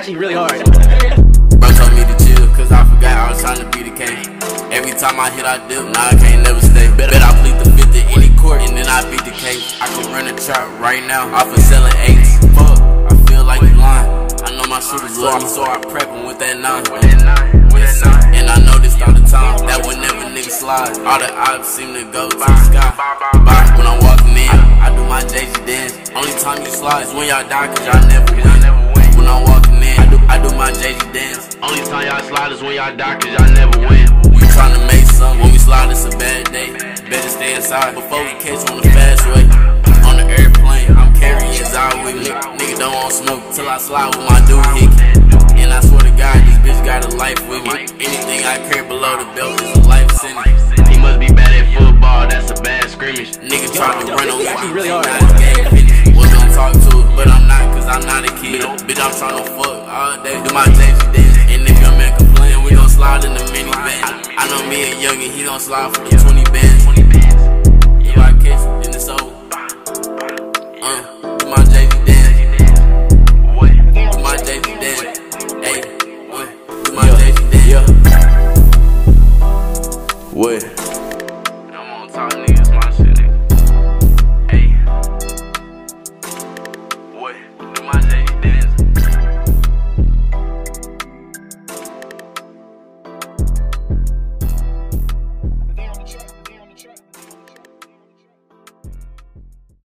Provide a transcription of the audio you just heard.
actually really hard. Bro told me to chill, cause I forgot I was trying to be the king. Every time I hit, I dip, now I can't never stay. Bet I plead the fifth to any court, and then I beat the case. I can run a trap right now, off of selling eights. Fuck, I feel like you lying. I know my shooters love me, so I prep them with that 9. And I noticed all the time that whenever niggas slide, all the ops seem to go to the sky. Bye. When I'm walking in, I do my JG dance. Only time you slide is when y'all die, cause y'all never win. When I'm walking in, I do my JG dance. Only time y'all slide is when y'all die, cause y'all never win. We tryna make something, when we slide it's a bad day. Better stay inside before we catch on the fast way. On the airplane, I'm carrying out with me. Nigga don't want smoke till I slide with my dude hickey. And I swear to God, this bitch got a life with me. Anything I carry below the belt is a life sentence. He must be bad at football, that's a bad scrimmage. Nigga tried to run on me, really hard. Was gonna talk to it, but I'm not, cause I'm not a kid. Bitch, I'm tryna fuck all day, do my JG dance. And if your man complain, we gon' slide in the minivan. I know me and Youngin, he gon' slide for the 20 bands. If I catch it, then it's over. Do my JG dance. Do my JG dance. Hey, do my JG dance. What? I'm on top, niggas, my shit, nigga. Hey. What? Do my JG